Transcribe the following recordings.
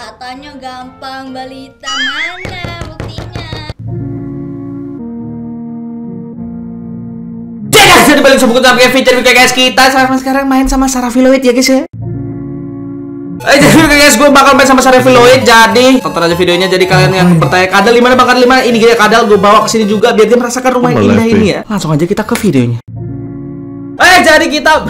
Katanya gampang balita, mana buktinya? Jadi balik sebuah sama Kevin guys, kita sekarang main sama Sarafiloid ya guys ya. Jadi guys, gue bakal main sama Sarafiloid. Jadi tonton aja videonya. Jadi kalian yang bertanya Kadal di mana Bang Kadal 5, ini dia Kadal, gue bawa ke sini juga biar dia merasakan rumah yang indah ini ya. Langsung aja kita ke videonya. Jadi kita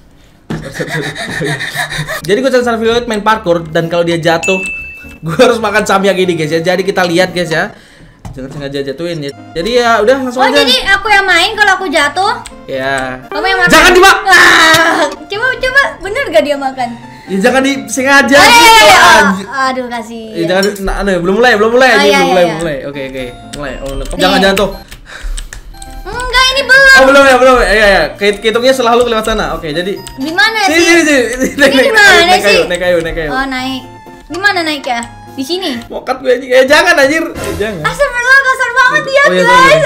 jadi gue cari Sarafiloid main parkour, dan kalau dia jatuh gue harus makan samyak gini guys ya. Jadi kita lihat guys ya. Jangan sengaja jatuhin ya. Jadi ya udah langsung aja. Oh, jadi aku yang main kalau aku jatuh? Ya. Kamu yang makan? Jangan dimakan. Coba bener gak dia makan? Ya jangan disengaja gitu. aja. Aduh, kasih. Ya, jangan belum mulai. Mulai. Oke. Mulai. Jangan jatuh. Enggak, ini belum. Oh, belum ya. Iya. Hitungnya selalu kelewat sana. Oke, jadi gimana sih? Sini. Ini gimana sih? Naik kayu. Oh, naik. Gimana naik ya? Di sini. Mokat gue aja. Jangan anjir. Jangan. Astagfirullah, kasar banget dia, Oh, iya, guys.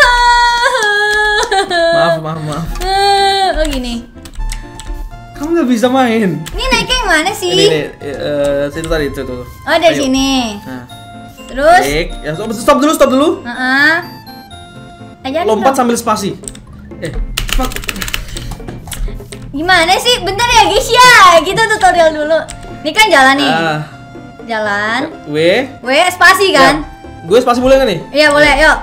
Maaf. Oh, gini. Kamu nggak bisa main. Ini naiknya yang mana sih? Ini situ tadi itu. Oh, dari sini. Nah. Terus? Ya, stop dulu. Aja lompat sambil spasi. Fuck. Gimana sih? Bentar ya, guys ya. Kita tutorial dulu. Ini kan jalan nih. Jalan. W spasi kan? Ya. Gue spasi boleh nggak nih? Iya, boleh. Yuk.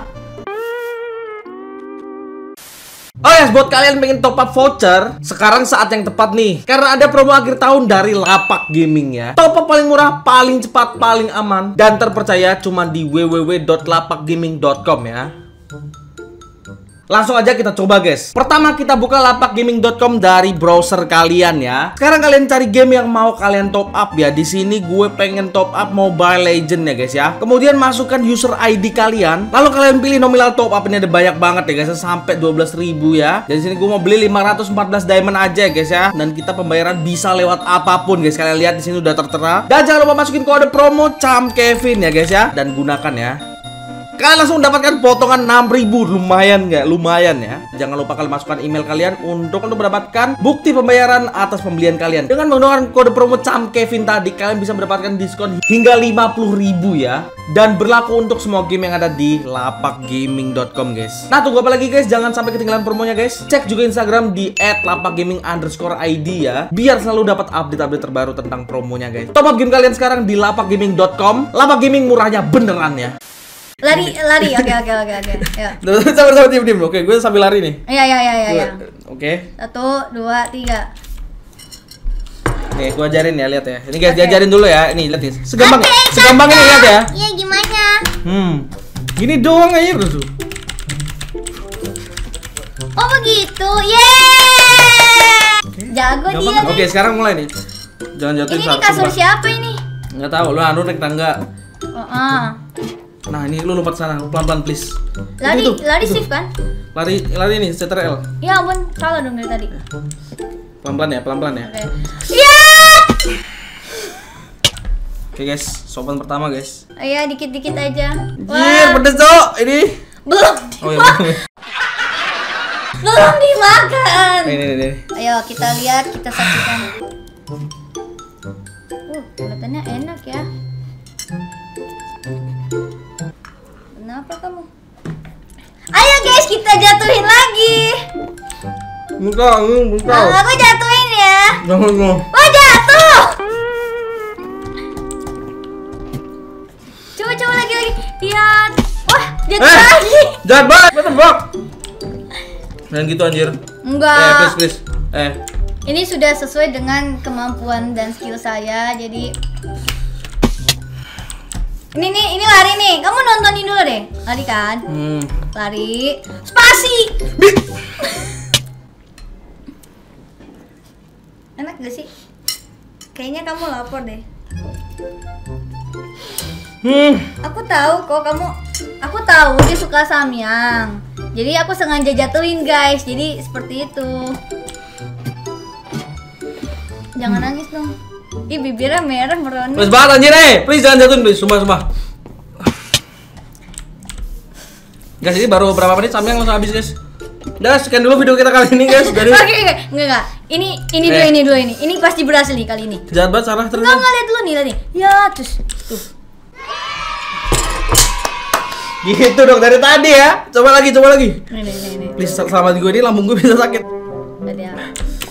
Oh ya, buat kalian pengen top up voucher, sekarang saat yang tepat nih. Karena ada promo akhir tahun dari Lapak Gaming ya. Top up paling murah, paling cepat, paling aman, dan terpercaya cuma di www.lapakgaming.com ya. Langsung aja kita coba guys. Pertama kita buka lapakgaming.com dari browser kalian ya. Sekarang kalian cari game yang mau kalian top up ya. Di sini gue pengen top up Mobile Legend ya guys ya. Kemudian masukkan user ID kalian. Lalu kalian pilih nominal top up, ini ada banyak banget ya guys, sampai 12.000 ya. Dari sini gue mau beli 514 diamond aja ya guys ya. Dan kita pembayaran bisa lewat apapun guys. Kalian lihat di sini udah tertera. Dan jangan lupa masukin kode promo Cam Kevin ya guys ya. Dan gunakan ya. Kalian langsung mendapatkan potongan 6.000. Lumayan nggak? Lumayan ya. Jangan lupa kalian masukkan email kalian untuk mendapatkan bukti pembayaran atas pembelian kalian. Dengan menggunakan kode promo Cam Kevin tadi, kalian bisa mendapatkan diskon hingga 50.000 ya. Dan berlaku untuk semua game yang ada di lapakgaming.com guys. Nah, tunggu apa lagi guys? Jangan sampai ketinggalan promonya guys. Cek juga Instagram di @lapakgaming_id ya. Biar selalu dapat update-update terbaru tentang promonya guys. Top up game kalian sekarang di lapakgaming.com. Lapak Gaming murahnya beneran ya. Lari. Oke. Ya. Sabar diem. Oke, gue sambil lari nih. Iya. Oke. 1, 2, 3. Nih, gue ajarin ya, lihat ya. Ini guys, diajarin dulu ya. Ini lihat ya. Segampang ini lihat ya. Iya, gimana? Gini doang aja tuh. Oh, begitu. Yeay! Jago dia. Oke, sekarang mulai nih. Jangan jatuhin. Ini kasur siapa ini? Enggak tahu, lu naik tangga. Nah, ini lu lompat sana, pelan-pelan please. Lari shift kan? Lari nih, Ctrl. Ya ampun, salah dong dari tadi. Pelan-pelan ya. Oke. Iya. Oke guys, sopan pertama guys. Iya, dikit-dikit aja. Wah, pedes Cok. Ini. Belum. Oh iya. Belum dimakan. Ini. Ayo kita lihat, kita saksikan. Kelihatannya enak ya. Kenapa kamu? Ayo guys, kita jatuhin lagi. Buka. Aku jatuhin ya. Jangan. Oh, jatuh. Coba lagi. Lihat. Wah, jatuh lagi. Jangan banget, tembak. Jangan gitu anjir. Enggak. Please. Ini sudah sesuai dengan kemampuan dan skill saya, jadi ini lari nih. Kamu nontonin dulu deh. Lari kan? Lari. Spasi. Enak gak sih? Kayaknya kamu lapor deh. Aku tahu kok aku tahu dia suka samyang. Jadi aku sengaja jatuhin guys. Jadi seperti itu. Jangan nangis dong. Ih, bibirnya merah merona. Please banget anjir please jangan jatuhin please, sumpah. Guys, ini baru berapa menit samyang langsung habis guys. Udah, sekian dulu video kita kali ini guys. Dari Oke, enggak. Ini dulu. Ini pasti berhasil nih kali ini. jahat banget Sarah terus. Enggak lihat dulu nih, lihat nih. Ya, terus tuh. Gitu dong dari tadi ya. Coba lagi. Nih. Please sama gue ini lambung gue bisa sakit. Tadi ya.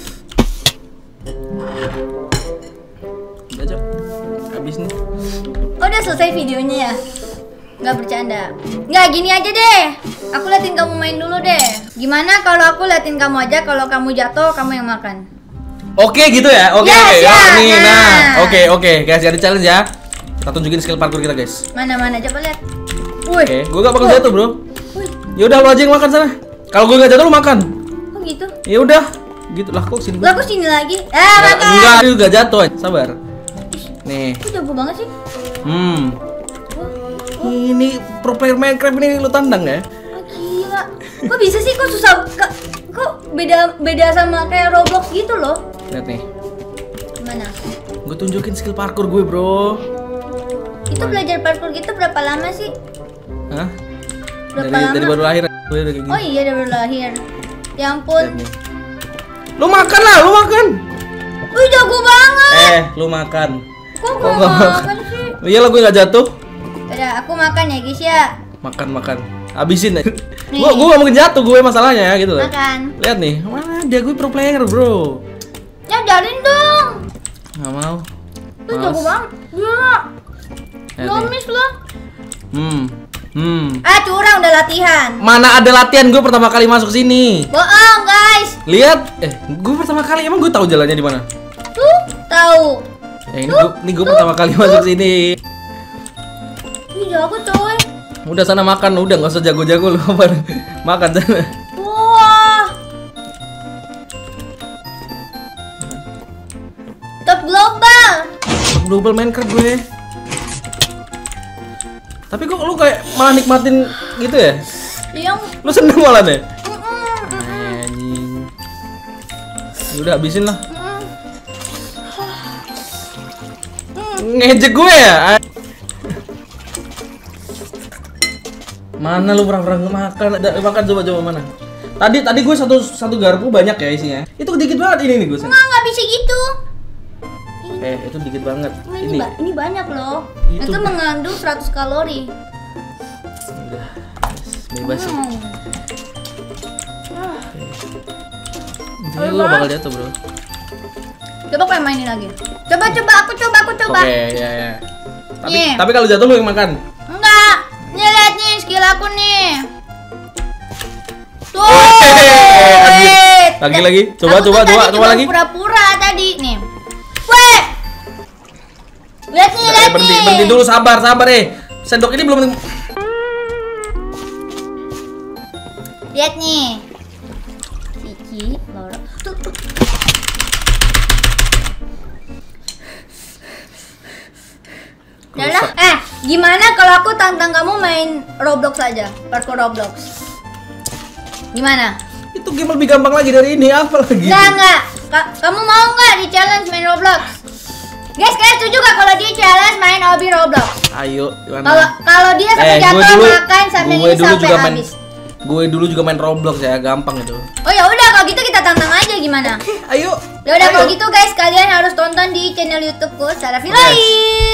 Udah, Cok. Habis nih. Oh, udah selesai videonya ya? Nggak bercanda. Nggak, gini aja deh. Aku liatin kamu main dulu deh. Gimana kalau aku liatin kamu aja, kalau kamu jatuh, kamu yang makan. Oke gitu ya. Oke. Yes, Ya, ya, nih. nah. Nah. Oke. Guys, jadi challenge ya. Kita tunjukin skill parkour kita, guys. Mana, coba lihat. Wih. Oke, gue gak bakal jatuh, Bro. Wih. Ya udah lu aja yang makan sana. Kalau gue gak jatuh lu makan. Oh gitu. Ya udah. Gitu lah kok sini. Lah aku sini lagi. Makan. Enggak, lu gak jatuh. Sabar. Nih. Kok jago banget sih? Oh, Ini pro player Minecraft ini lu tandang ya? oh gila. Kok bisa sih? Kok susah? Kok beda sama kayak Roblox gitu loh? Lihat nih. Gimana? Gue tunjukin skill parkour gue, Bro. Itu belajar parkour gitu berapa lama sih? Hah? Berapa Dari lama? baru lahir gue udah kayak gini. Oh iya, udah baru lahir. Ya Lihat ampun. nih. Lu makan lah, lu makan. Wih, jago banget. Lu makan. Kok Kok gak nggak makan sih? Iyalah gue gak jatuh. Udah, aku makan ya guys ya. Makan. Habisin aja. Nih. Gue gak mungkin jatuh gue masalahnya gitu loh. Makan. Lihat nih, mana dia gue pro player, Bro. Ngajarin dong. Gak mau. Tuh jago banget. Gila. Lihat nih. Nomis loh. Ah, curang udah latihan. mana ada latihan gue pertama kali masuk sini. Bohong, guys. Lihat, gue pertama kali emang gue tahu jalannya di mana. Tuh, tahu. Ini gue pertama kali masuk sini. Ih, jago coy. Udah sana makan, udah nggak usah jago-jago lu makan sana. Wah. Top global. Global Minecraft gue. Tapi kok lu kayak malah nikmatin gitu ya? Yang Lu seneng malah deh. Anjing. Ya udah habisin lah. Ngejek gue ya. Mana lu pernah makan? Makan coba mana? Tadi gue satu garpu banyak ya isinya. Itu dikit banget ini nih gue. nggak bisa gitu. Itu dikit banget. Ini banyak loh. Itu Itu mengandung 100 kalori. Udah. Bebas sih. Jadi lu gak bakal jatuh, Bro. Coba aku yang mainin lagi. Coba aku coba. Oke, ya. Nih. Tapi kalau jatuh lu yang makan. Enggak. Nih lihat nih skill aku nih. Tuh. Lagi. Coba lagi. Pura-pura tadi nih. Weh. Lihat nih. Berhenti dulu, sabar. Sendok ini belum. Lihat nih. Cici, Laura. Tuh. Yalah, gimana kalau aku tantang kamu main Roblox aja, parkour Roblox? Gimana? Itu game lebih gampang lagi dari ini, apa lagi? Enggak. Kamu mau nggak di challenge main Roblox? Guys, kalian setuju gak kalau dia challenge main Obi Roblox? Ayo, gimana? Kalau dia sampai jatuh makan sampai ini sampai habis. Gue dulu juga main Roblox ya, gampang itu. Oh ya udah, kalau gitu kita tantang aja gimana? Ayo. Ya udah kalau gitu guys, kalian harus tonton di channel YouTubeku Sarah Filai.